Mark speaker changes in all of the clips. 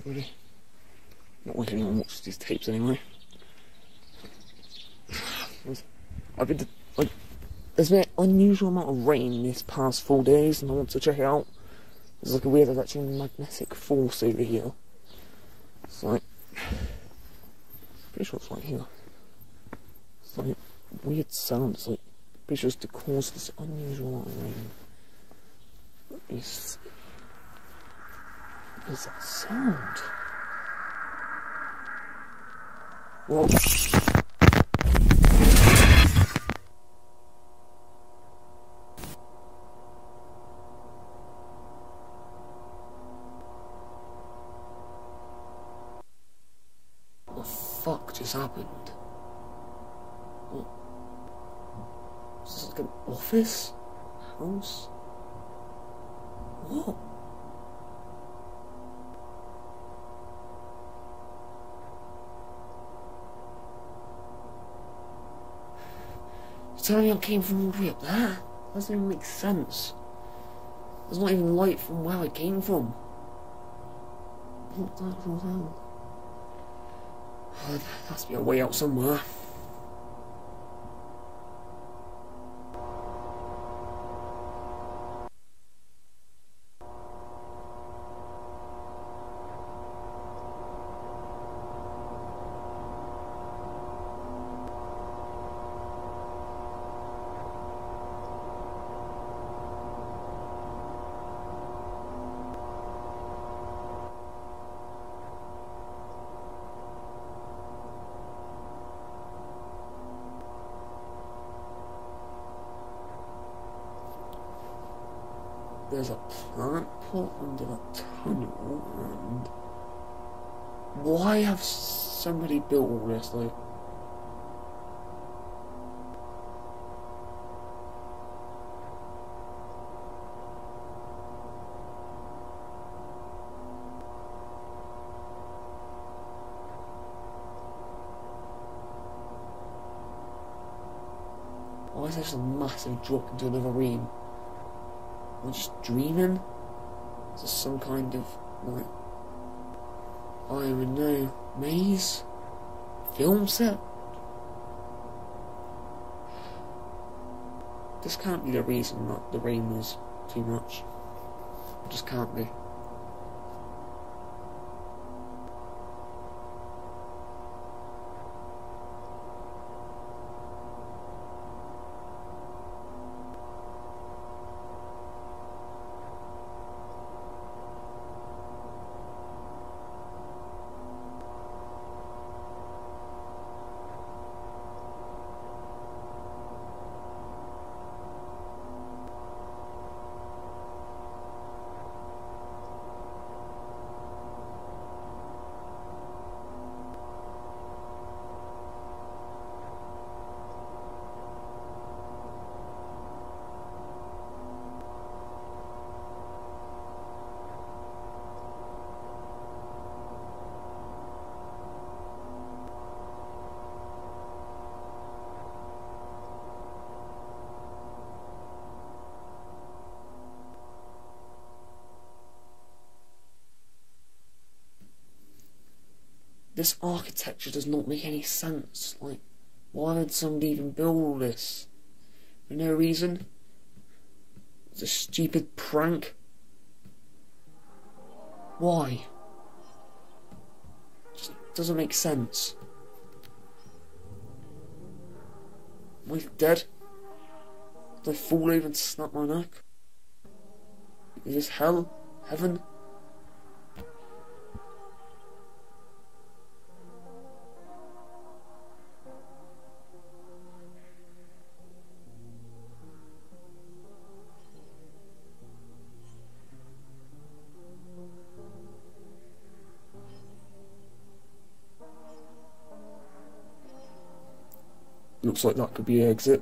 Speaker 1: really. Not like anyone watches these tapes anyway. There's been an unusual amount of rain this past 4 days, and I want to check it out. There's like a weird electromagnetic force over here. It's like, pretty sure it's right here. It's like weird sound. It's like, pretty sure it's to cause this unusual amount of rain. What is that sound? What? What the fuck just happened? What? Is this like an office? House? What? You're telling me I came from all the way up there? That doesn't even make sense. There's not even light from where I came from. What the actual hell? There has to be a way out somewhere. There's a plant pot under a tunnel, and why have somebody built all this? Like, why is there just a massive drop into another room? Am I just dreaming? Is this some kind of, like, I don't even know, maze? Film set? This can't be the reason that the rain was too much. It just can't be. This architecture does not make any sense. Like, why would somebody even build all this? For no reason? It's a stupid prank? Why? Just doesn't make sense. Am I dead? Did I fall over and snap my neck? Is this hell? Heaven? Looks like that could be the exit.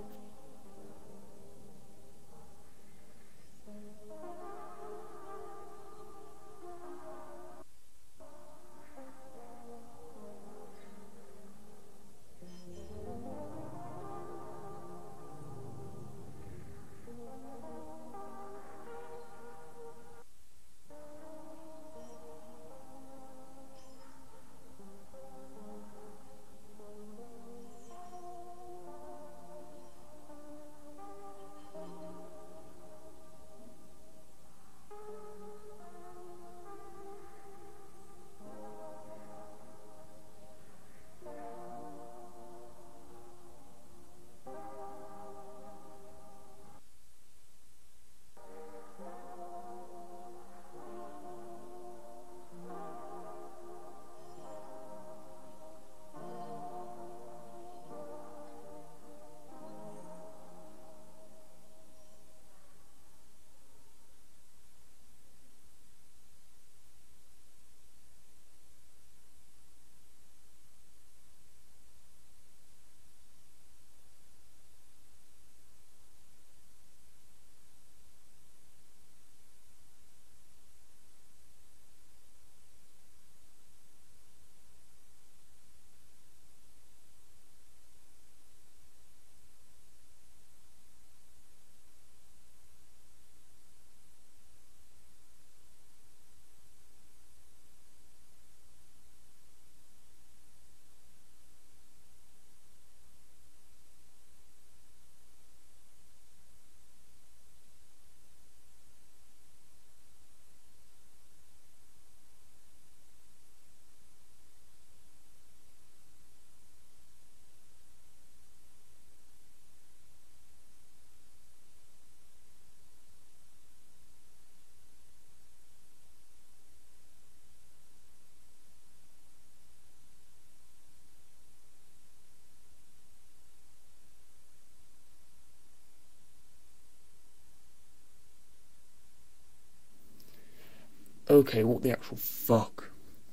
Speaker 1: Okay, what the actual fuck?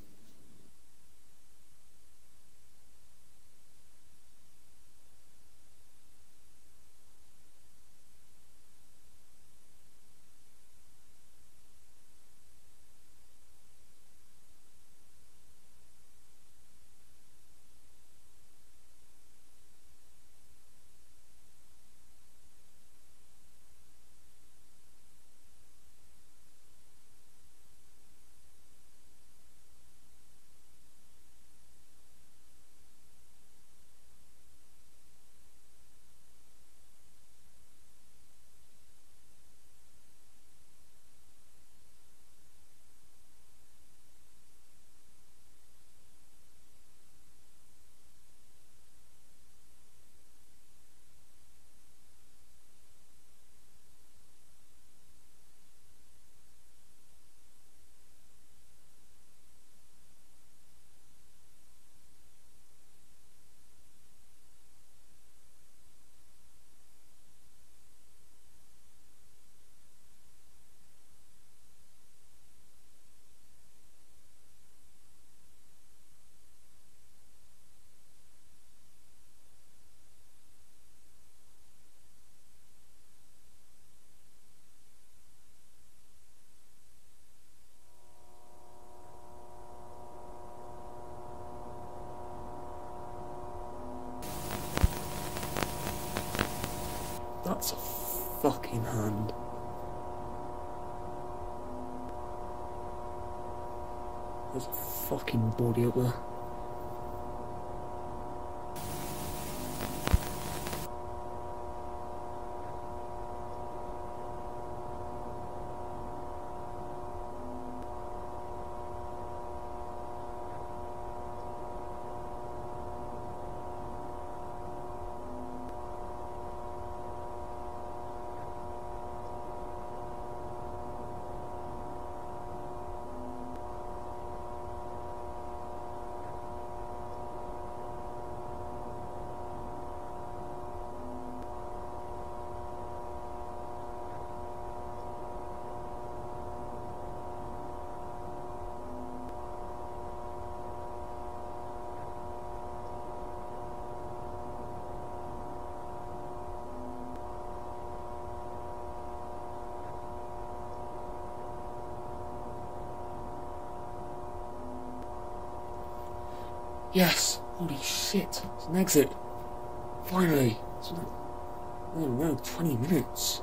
Speaker 1: That's a fucking hand. There's a fucking body up there. Yes! Holy shit! It's an exit! Finally! It's been, I don't know, 20 minutes.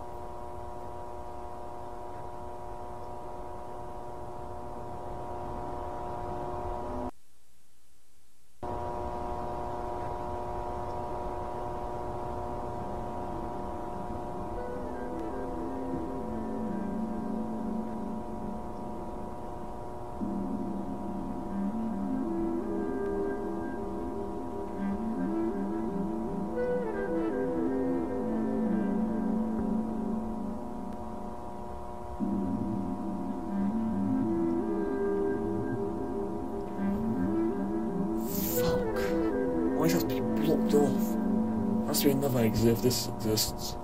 Speaker 1: Why does it have to be blocked off? There has to be another exit if this exists.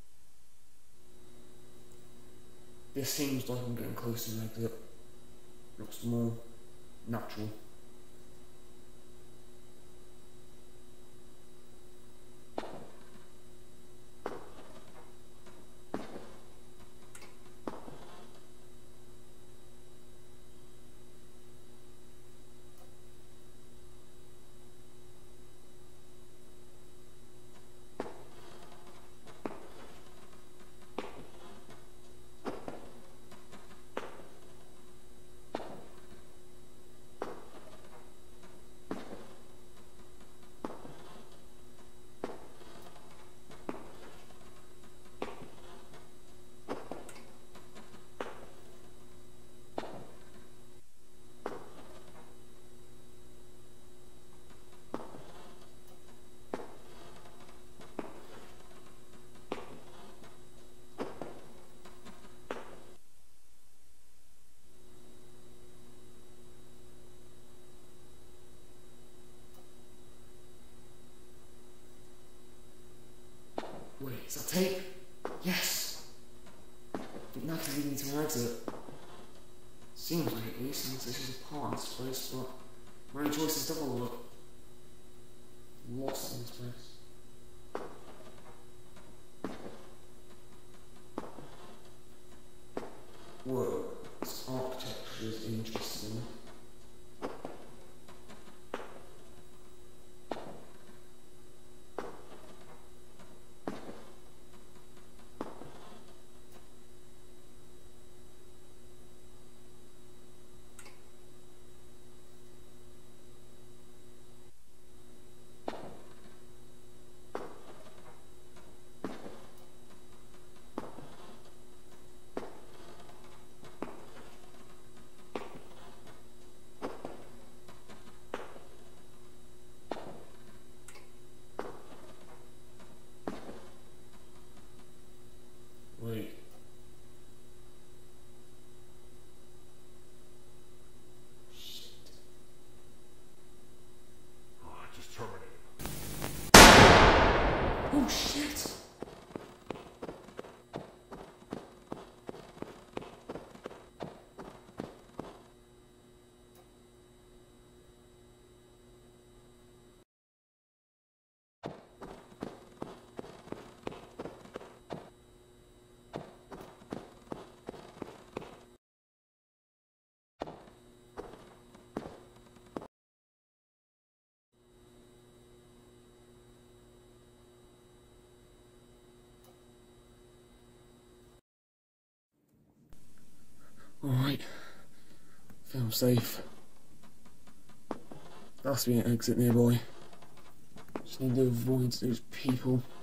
Speaker 1: This seems like I'm getting close to the exit. Looks more natural. Wait, is that tape? Yes! I think now we need to exit. Seems like it is, since this is a part of this place, but my only choice is double look. I'm lost in this place. Whoa, this architecture is interesting. Wait. Shit.
Speaker 2: Oh, I just terminated.
Speaker 1: Oh shit! Alright. Feel safe. There has to be an exit nearby. Just need to avoid those people.